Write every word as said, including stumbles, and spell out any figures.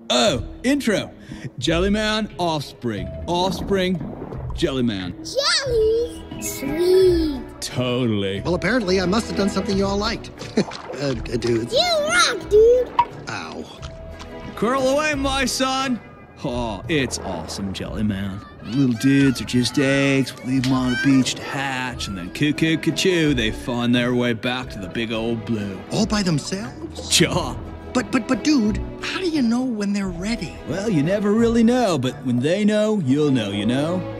Oh, intro. Jellyman, offspring. Offspring, Jellyman. Jellies? Sweet. Totally. Well, apparently I must have done something you all liked. uh, dudes. You rock, dude. Ow. Curl away, my son. Oh, it's awesome, Jellyman. Little dudes are just eggs. We leave them on the beach to hatch, and then coo-coo-ca-choo, they find their way back to the big old blue. All by themselves? Sure. But, but, but, dude, how do you know when they're ready? Well, you never really know, but when they know, you'll know, you know?